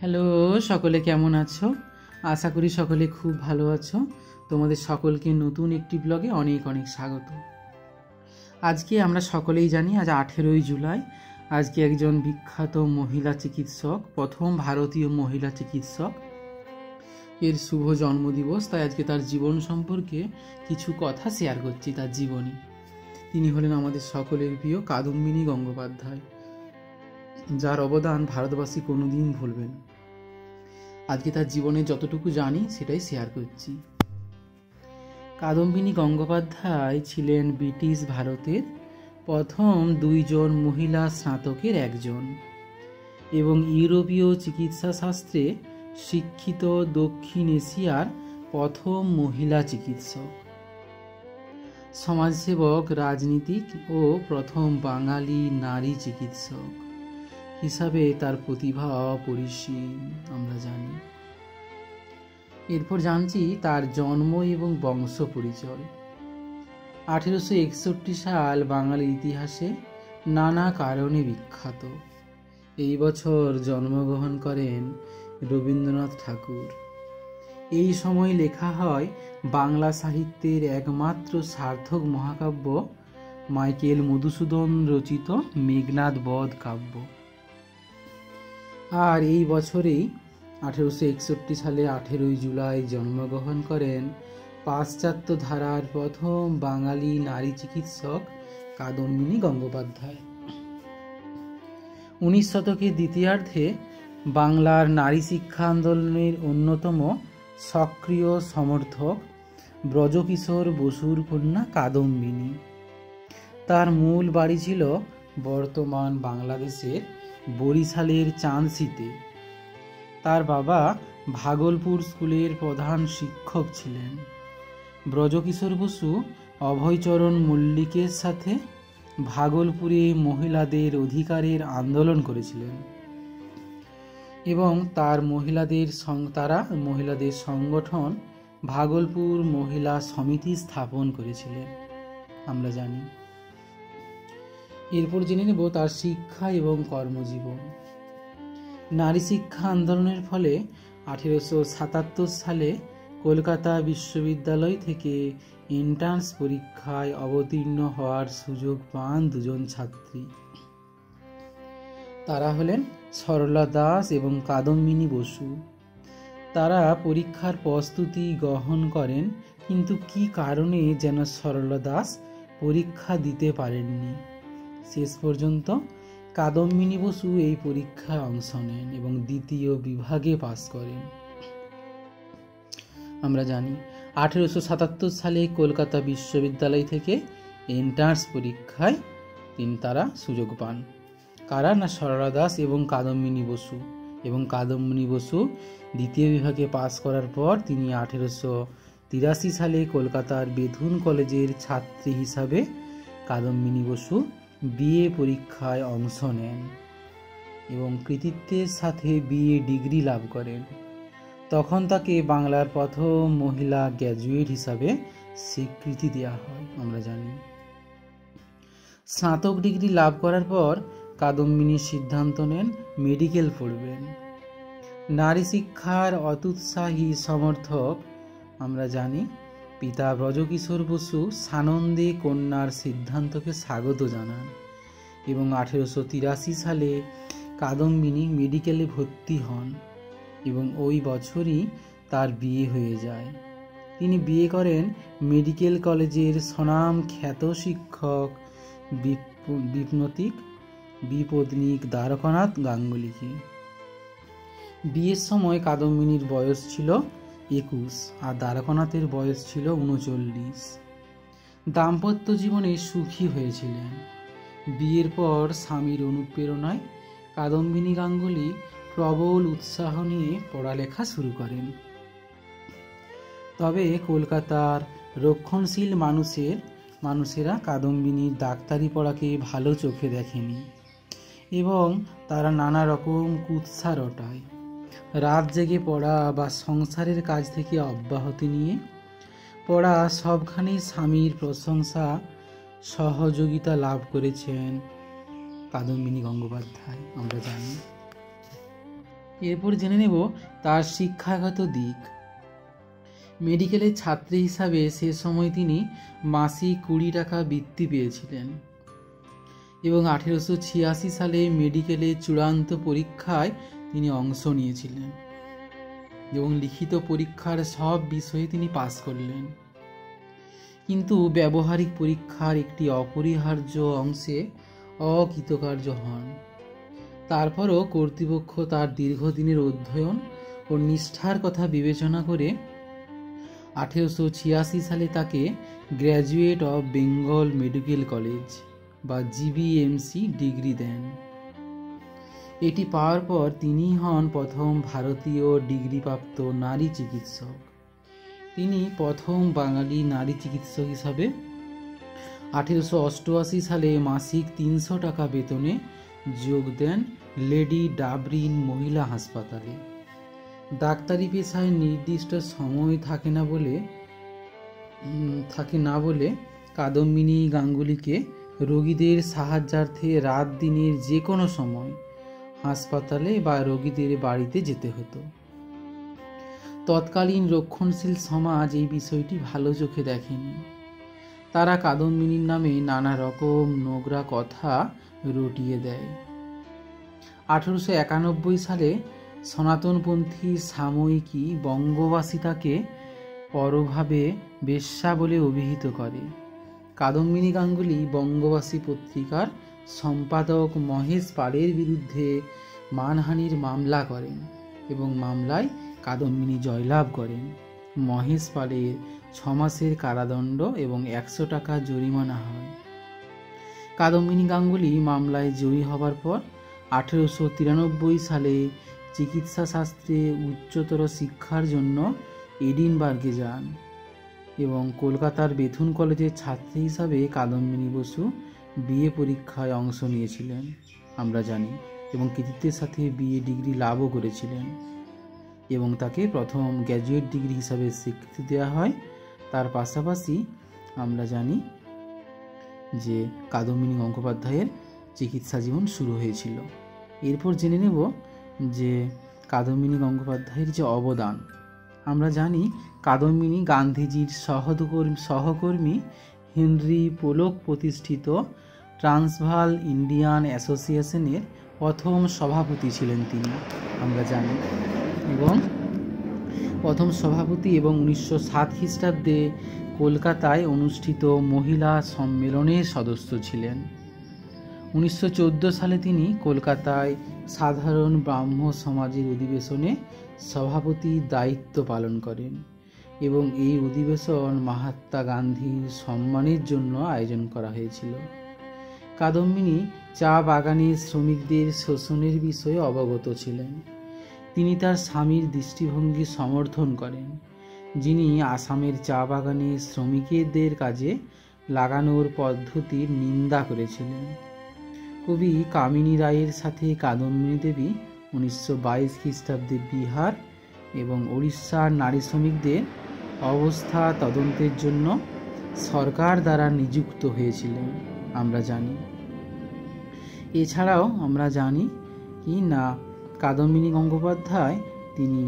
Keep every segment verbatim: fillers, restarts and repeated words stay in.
Hello, সকলে কেমন আছো? আশা করি সকলে খুব ভালো আছো। তোমাদের সকলকে নতুন একটি ব্লগে অনেক অনেক স্বাগত। আজকে আমরা সকলেই জানি আজ আঠেরোই জুলাই। আজকে একজন বিখ্যাত মহিলা চিকিৎসক, প্রথম ভারতীয় মহিলা চিকিৎসক এর শুভ জন্মদিবস। তাই আজকে তার জীবন সম্পর্কে কিছু কথা শেয়ার করছি, তার জীবনী। তিনি হলেন আমাদের সকলের প্রিয় কাদম্বিনী গঙ্গোপাধ্যায়, যার অবদান ভারতবাসী কোনোদিন ভুলবেন। আজকে তার জীবনে যতটুকু জানি সেটাই শেয়ার করছি। কাদম্বিনী গঙ্গোপাধ্যায় ছিলেন ব্রিটিশ ভারতের প্রথম দুইজন মহিলা স্নাতকের একজন এবং ইউরোপীয় চিকিৎসা শাস্ত্রে শিক্ষিত দক্ষিণ এশিয়ার প্রথম মহিলা চিকিৎসক, সমাজসেবক, রাজনীতিক ও প্রথম বাঙালি নারী চিকিৎসক হিসাবে তার প্রতিভা অপরিসীম আমরা জানি। এরপর জানছি তার জন্ম এবং বংশ পরিচয়। আঠেরোশো একষট্টি সাল বাঙালির ইতিহাসে নানা কারণে বিখ্যাত। এই বছর জন্মগ্রহণ করেন রবীন্দ্রনাথ ঠাকুর। এই সময় লেখা হয় বাংলা সাহিত্যের একমাত্র সার্থক মহাকাব্য মাইকেল মধুসূদন রচিত মেঘনাদ বধ কাব্য। আর এই বছরেই আঠেরোশো একষট্টি সালে আঠেরোই জুলাই জন্মগ্রহণ করেন পাশ্চাত্য ধারার প্রথম বাঙালি নারী চিকিৎসক কাদম্বিনী গঙ্গোপাধ্যায়। উনিশ শতকের দ্বিতীয়ার্ধে বাংলার নারী শিক্ষা আন্দোলনের অন্যতম সক্রিয় সমর্থক ব্রজকিশোর বসুর কন্যা কাদম্বিনী। তার মূল বাড়ি ছিল বর্তমান বাংলাদেশের বরিশালের চাঁদশিতে। তার বাবা ভাগলপুর স্কুলের প্রধান শিক্ষক ছিলেন। ব্রজকিশোর বসু অভয়চরণ মল্লিকের সাথে ভাগলপুরে মহিলাদের অধিকারের আন্দোলন করেছিলেন এবং তার মহিলাদের তারা মহিলাদের সংগঠন ভাগলপুর মহিলা সমিতি স্থাপন করেছিলেন আমরা জানি। এরপর জেনে নেব তার শিক্ষা এবং কর্মজীবন। নারী শিক্ষা আন্দোলনের ফলে আঠেরোশো সাতাত্তর সালে কলকাতা বিশ্ববিদ্যালয় থেকে এন্ট্রান্স পরীক্ষায় অবতীর্ণ হওয়ার সুযোগ পান দুজন ছাত্রী। তারা হলেন সরলা দাস এবং কাদম্বিনী বসু। তারা পরীক্ষার প্রস্তুতি গ্রহণ করেন, কিন্তু কি কারণে যেন সরলা দাস পরীক্ষা দিতে পারেননি। শেষ পর্যন্ত কাদম্বিনী বসু এই পরীক্ষায় অংশ নেন এবং দ্বিতীয় বিভাগে পাস করেন আমরা জানি। আঠেরোশো সাতাত্তর সালে কলকাতা বিশ্ববিদ্যালয় থেকে এন্ট্রান্স পরীক্ষায় তিনি তারা সুযোগ পান। কারা না সরলা দাস এবং কাদম্বিনী বসু। এবং কাদম্বিনী বসু দ্বিতীয় বিভাগে পাস করার পর তিনি আঠেরোশো তিরাশি সালে কলকাতার বেথুন কলেজের ছাত্রী হিসাবে কাদম্বিনী বসু বিএ পরীক্ষায় অংশ নেন এবং কৃতিত্বের সাথে বিএ ডিগ্রি লাভ করেন। তখন তাকে বাংলার প্রথম মহিলা গ্র্যাজুয়েট হিসাবে স্বীকৃতি দেওয়া হয় আমরা জানি। স্নাতক ডিগ্রি লাভ করার পর কাদম্বিনী সিদ্ধান্ত নেন মেডিকেল পড়বেন। নারী শিক্ষার অতুৎসাহী সমর্থক আমরা জানি। পিতা ব্রজকিশোর বসু সানন্দে কন্যার সিদ্ধান্তকে স্বাগত জানান এবং আঠেরোশো তিরাশি সালে কাদম্বিনী মেডিকেলে ভর্তি হন এবং ওই বছরই তার বিয়ে হয়ে যায়। তিনি বিয়ে করেন মেডিকেল কলেজের স্বনাম খ্যাত শিক্ষক বিপ্নতিক বিপত্নিক দ্বারকানাথ গাঙ্গুলিকে। বিয়ের সময় কাদম্বিনীর বয়স ছিল একুশ আর দ্বারকানাথের বয়স ছিল উনচল্লিশ। দাম্পত্য জীবনে সুখী হয়েছিলেন। বিয়ের পর স্বামীর অনুপ্রেরণায় কাদম্বিনী গাঙ্গুলি প্রবল উৎসাহ নিয়ে পড়ালেখা শুরু করেন। তবে কলকাতার রক্ষণশীল মানুষের মানুষেরা কাদম্বিনীর ডাক্তারি পড়াকে ভালো চোখে দেখেনি এবং তারা নানা রকম কুৎসা রটায়। রাত জেগে পড়া বা সংসারের কাজ থেকে অব্যাহতি নিয়ে পড়া সবখানেই স্বামীর প্রশংসা সহযোগিতা লাভ করেছেন কাদম্বিনী গঙ্গোপাধ্যায় আমরা জানি। এরপর জেনে নেব তার শিক্ষাগত দিক। মেডিকেলের ছাত্রী হিসাবে সে সময় তিনি মাসিক কুড়ি টাকা বৃত্তি পেয়েছিলেন এবং আঠেরোশো ছিয়াশি সালে মেডিকেলের চূড়ান্ত পরীক্ষায় তিনি অংশ নিয়েছিলেন এবং লিখিত পরীক্ষার সব বিষয়ে তিনি পাস করলেন, কিন্তু ব্যবহারিক পরীক্ষার একটি অপরিহার্য অংশে অকৃতকার্য হন। তারপরও কর্তৃপক্ষ তার দীর্ঘদিনের অধ্যয়ন ও নিষ্ঠার কথা বিবেচনা করে আঠেরোশো ছিয়াশি সালে তাকে graduate of Bengal Medical College বা জিবিএমসি ডিগ্রি দেন। এটি পাওয়ার পর তিনি হন প্রথম ভারতীয় ডিগ্রিপ্রাপ্ত নারী চিকিৎসক। তিনি প্রথম বাঙালি নারী চিকিৎসক হিসাবে আঠেরোশো অষ্টআশি সালে মাসিক তিনশো টাকা বেতনে যোগ দেন লেডি ডাবরিন মহিলা হাসপাতালে। ডাক্তারি পেশায় নির্দিষ্ট সময় থাকে না বলে থাকে না বলে কাদম্বিনী গাঙ্গুলিকে রোগীদের সাহায্যার্থে রাত দিনের যে কোনো সময় হাসপাতালে বা রোগীদের বাড়িতে যেতে হতো। তৎকালীন রক্ষণশীল সমাজ এই বিষয়টি ভালো চোখে দেখেনি। তারা কাদম্বিনীর নামে নানা রকম নোংরা কথা রটিয়ে দেয়। আঠারোশো একানব্বই সালে সনাতনপন্থী সাময়িকী বঙ্গবাসী তাকে পরভাবে বেশ্যা বলে অভিহিত করে। কাদম্বিনী গাঙ্গুলি বঙ্গবাসী পত্রিকার সম্পাদক মহেশ পালের বিরুদ্ধে মানহানির মামলা করেন এবং মামলায় কাদম্বিনী জয়লাভ করেন। মহেশ পালের ছ মাসের কারাদণ্ড এবং একশো টাকা জরিমানা হয়। কাদম্বিনী গাঙ্গুলি মামলায় জয়ী হবার পর আঠেরোশো তিরানব্বই সালে চিকিৎসা শাস্ত্রে উচ্চতর শিক্ষার জন্য এডিনবার্গে যান এবং কলকাতার বেথুন কলেজের ছাত্রী হিসাবে কাদম্বিনী বসু বিএ পরীক্ষায় অংশ নিয়েছিলেন আমরা জানি, এবং কৃতিত্বের সাথে বিএ ডিগ্রি লাভও করেছিলেন এবং তাকে প্রথম গ্র্যাজুয়েট ডিগ্রি হিসাবে স্বীকৃতি দেওয়া হয়। তার পাশাপাশি আমরা জানি যে কাদম্বিনী গঙ্গোপাধ্যায়ের চিকিৎসা জীবন শুরু হয়েছিল। এরপর জেনে নেব যে কাদম্বিনী গঙ্গোপাধ্যায়ের যে অবদান। আমরা জানি কাদম্বিনী গান্ধীজির সহকর্মী সহকর্মী হেনরি পোলক প্রতিষ্ঠিত ট্রান্সভাল ইন্ডিয়ান অ্যাসোসিয়েশনের প্রথম সভাপতি ছিলেন তিনি, আমরা জানি, এবং প্রথম সভাপতি এবং উনিশশো সাত খ্রিস্টাব্দে কলকাতায় অনুষ্ঠিত মহিলা সম্মেলনের সদস্য ছিলেন। উনিশশো চোদ্দো সালে তিনি কলকাতায় সাধারণ ব্রাহ্ম সমাজের অধিবেশনে সভাপতির দায়িত্ব পালন করেন এবং এই অধিবেশন মহাত্মা গান্ধীর সম্মানের জন্য আয়োজন করা হয়েছিল। কাদম্বিনী চা বাগানের শ্রমিকদের শোষণের বিষয়ে অবগত ছিলেন। তিনি তার স্বামীর দৃষ্টিভঙ্গি সমর্থন করেন, যিনি আসামের চা বাগানে শ্রমিকদের কাজে লাগানোর পদ্ধতির নিন্দা করেছিলেন। কবি কামিনী রায়ের সাথে কাদম্বিনী দেবী উনিশশো বাইশ খ্রিস্টাব্দে বিহার এবং উড়িষ্যার নারী শ্রমিকদের অবস্থা তদন্তের জন্য সরকার দ্বারা নিযুক্ত হয়েছিলেন, আমরা জানি। এছাড়াও আমরা জানি কি না কাদম্বিনী গঙ্গোপাধ্যায় তিনি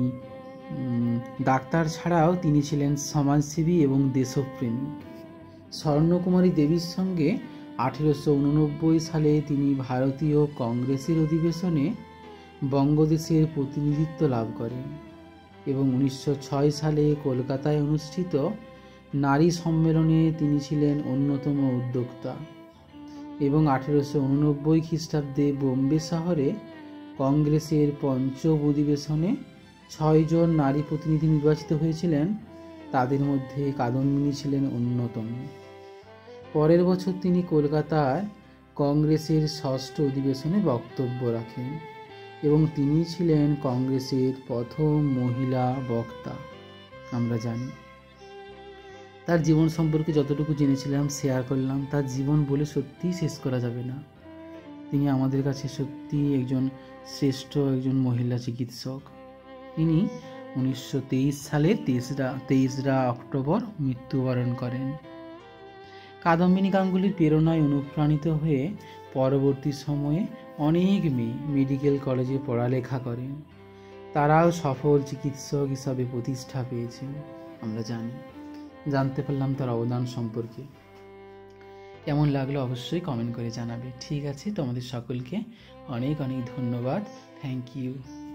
ডাক্তার ছাড়াও তিনি ছিলেন সমাজসেবী এবং দেশপ্রেমী। স্বর্ণকুমারী দেবীর সঙ্গে আঠেরোশো উননব্বই সালে তিনি ভারতীয় কংগ্রেসের অধিবেশনে বঙ্গদেশের প্রতিনিধিত্ব লাভ করেন এবং উনিশশো ছয় সালে কলকাতায় অনুষ্ঠিত নারী সম্মেলনে তিনি ছিলেন অন্যতম উদ্যোক্তা এবং আঠেরোশো উননব্বই খ্রিস্টাব্দে বোম্বে শহরে কংগ্রেসের পঞ্চম অধিবেশনে ছয়জন নারী প্রতিনিধি নির্বাচিত হয়েছিলেন। তাদের মধ্যে কাদম্বিনী ছিলেন অন্যতম। পরের বছর তিনি কলকাতায় কংগ্রেসের ষষ্ঠ অধিবেশনে বক্তব্য রাখেন এবং তিনি ছিলেন কংগ্রেসের প্রথম মহিলা বক্তা, আমরা জানি। তার জীবন সম্পর্কে যতটুকু জেনেছিলাম শেয়ার করলাম। তার জীবন বলে সত্যিই শেষ করা যাবে না। তিনি আমাদের কাছে সত্যি একজন শ্রেষ্ঠ একজন মহিলা চিকিৎসক। তিনি উনিশশো তেইশ সালে তেইশরা তেইশরা অক্টোবর মৃত্যুবরণ করেন। কাদম্বিনী গাঙ্গুলির প্রেরণায় অনুপ্রাণিত হয়ে পরবর্তী সময়ে অনেক মেয়ে মেডিকেল কলেজে পড়ালেখা করেন তারাও সফল চিকিৎসক হিসাবে প্রতিষ্ঠা পেয়েছেন আমরা জানি। জানতে পারলাম তার অবদান সম্পর্কে। কেমন লাগলো অবশ্যই কমেন্ট করে জানাবে। ঠিক আছে, তোমাদের সকলকে অনেক অনেক ধন্যবাদ। Thank you.